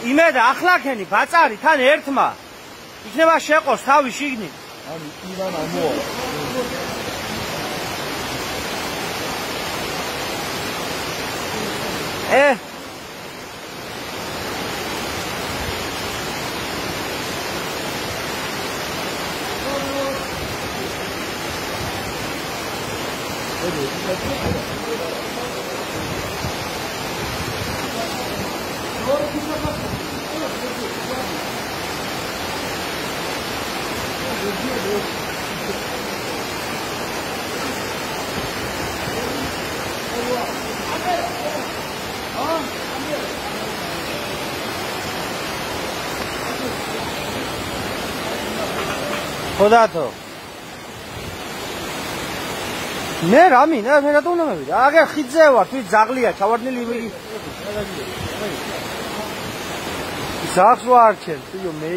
იმედა ახლაქენი ბაწარი თან ერთმა იქნება შეყოს თავი შიგნით. ანუ ივან ამოა. ხოდათო მე რამინა მე რატომ უნდა მევიდა აგერ ხიძე ვარ თვით ზაღლია ჩავარდნილი ზაღს ვარჩენ თიო მე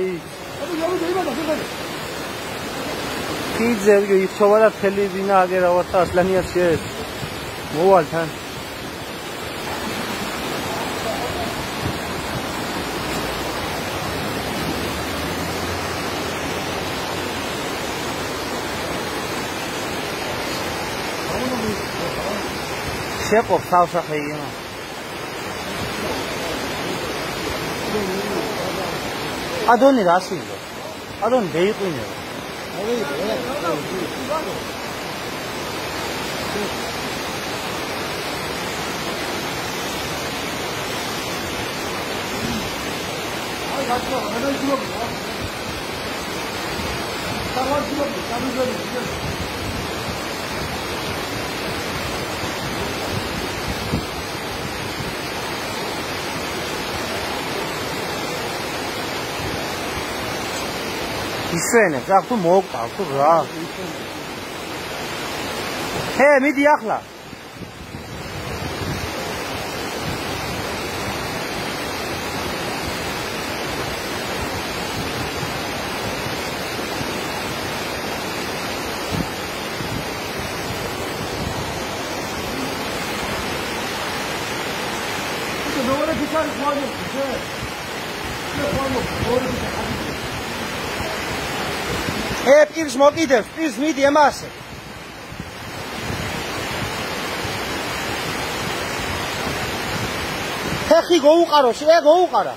ხიძე იხჩობა და თელი ბინა აგერ ავართა ასლანიას შეეს მოვალ თან შეყობ თავსახე იგემა ადონი რა სიგო ადონი დაიყვინება აი გასვა მე ისულობ ისვენებს რა თუ მოვყავ თუ რა მიდი ახლა პირს მოკიდებს, პირს მიდი ემასე. ხეხი გოუყარო, გოუყარა.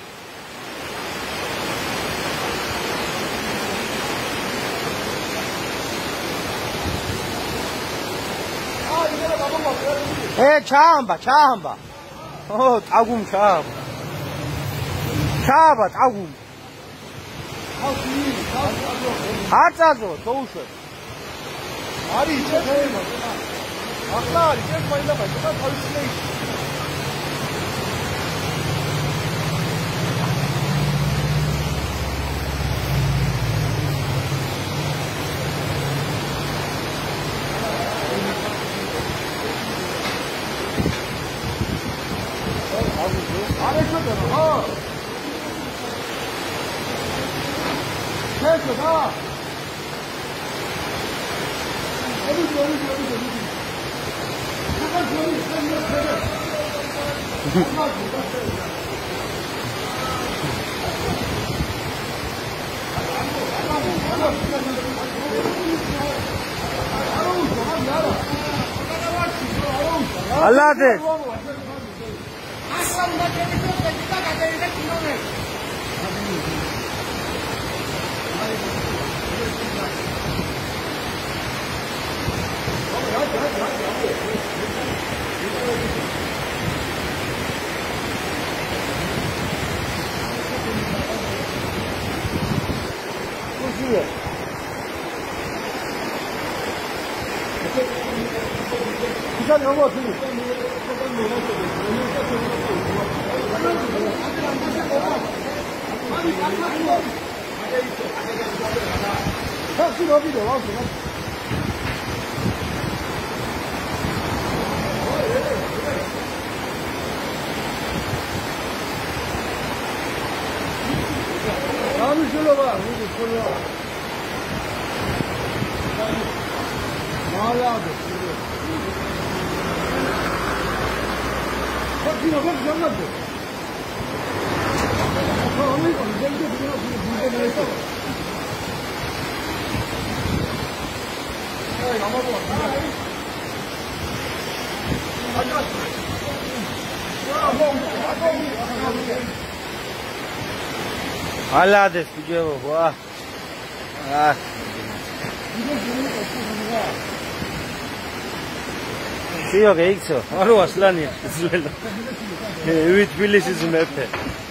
ჩაამბა. ტაგუმ ჩაამბა. ტაგუმ. აწაზო თოუშვე არის შეფერება ახლა არის ეს მაინდა და თავისუფლე არის შეფერება Alade. Alades video buah. Sio que hizo. Algo aslani. Üit Tbilisi'si mepe.